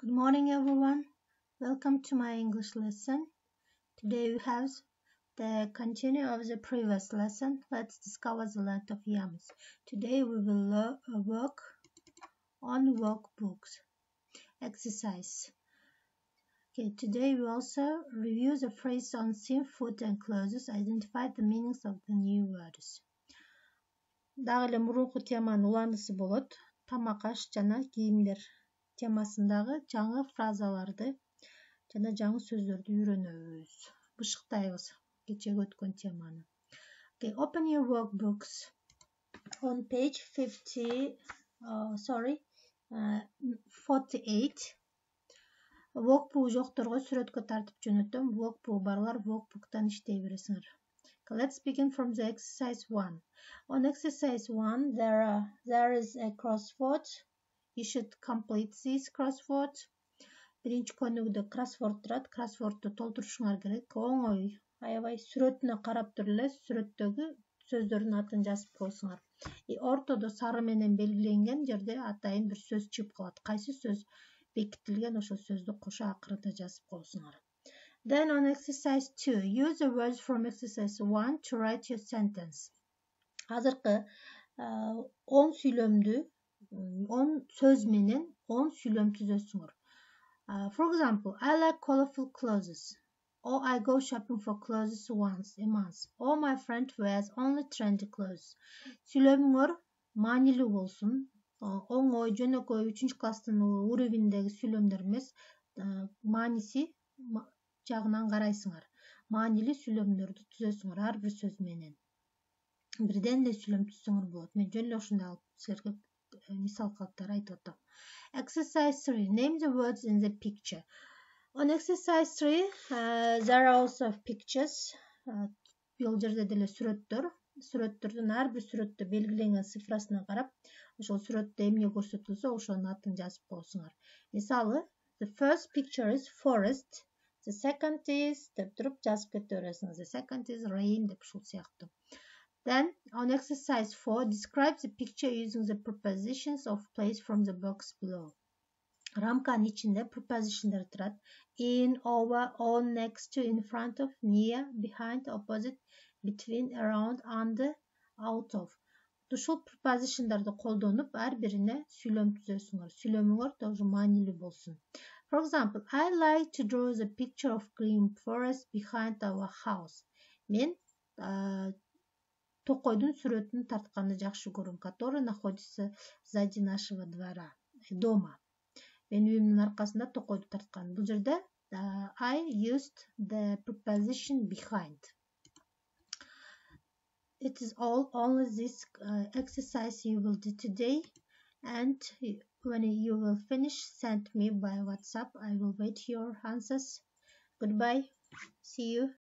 Good morning, everyone. Welcome to my English lesson. Today we have the continue of the previous lesson. Let's discover the land of yams. Today we will work on workbooks. Exercise. Okay, today we also review the phrase on theme, food and clothes. Identify the meanings of the new words. Дагы эле мурунку теманын уланысы болот. Тамак аш жана кийимдер темасындагы жаңы фразаларды жана жаңы сөздөрдү үйрөнөбүз. Бышыктайбыз кечеги өткөн теманы. Okay, open your workbooks on page 48. Workbook жокторго сүрөткө тартып жөнөтөм. Workbook барлар workbooktан иштей бересиңер. Let's begin from the exercise 1. On exercise 1, there is a crossword. You should complete this crossword. Биринчи көнүгүдө кроссворд турат. Кроссвордду толтурушуңар керек. Оңой, аябай сүрөтүнө карап туруп эле сүрөттөгү сөздөрдүн атын жазып койсуңар. Ортодо сары менен белгиленген жерде атайын бир сөз чыгып калат. Кайсы сөз бекитилген, ошол сөздү кошо акырында жазып койсуңар. Then on exercise 2, use the words from exercise 1 to write your sentence. Азыркы 10 сүйлөмдү 10 сөз менен 10 сүйлөм түзөсүңөр. For example, I like colorful clothes. Or I go shopping for clothes once a month. Or my friend wears only trendy clothes. Сүйлөмүңөр маанилүү болсун. Оңой, жөнөкөй 3 класстын уровеньдеги сүйлөмдөр эмес, мааниси жагынан карайсыңар. Маанилүү сүйлөмдөрдү түзөсүңөр ар бир сөз менен. Бирден эле сүйлөм түзсөңөр болот. Мен жөн эле ушундай алып силерге мисал калыптар айтып атам. Exercise 3. Name the words in the picture. On exercise 3, there are also pictures. Бул жерде деле сүрөттөр. Сүрөттөрдүн ар бир сүрөттө белгиленген цифрасына карап, ошол сүрөттө эмне көрсөтүлсө, ошонун атын жазып коесуңар. Мисалы, the first picture is forest. The second is деп туруп жазып кете бересиңиз. The second is rain деп ушул сыяктуу. Then on exercise 4, describe the picture using the prepositions of place from the box below. Рамканын ичинде prepositionдер турат. In, over, on, next to, in front of, near, behind, opposite, between, around, under, out of. Ушул prepositionдерди колдонуп ар бирине сүйлөм түзөсүңөр. Сүйлөмүңөр тоже маанилүү болсун. For example, I like to draw the picture of green forest behind our house. Мен токойдун сүрөтүн тартканды жакшы көрөм, который находится сзади нашего двора, дома. Мен үйүмдүн аркасында токойду тарткан. Бул жерде I used the preposition behind. It is only this exercise you will do today, and when you will finish, send me by WhatsApp. I will wait your answers. Goodbye. See you.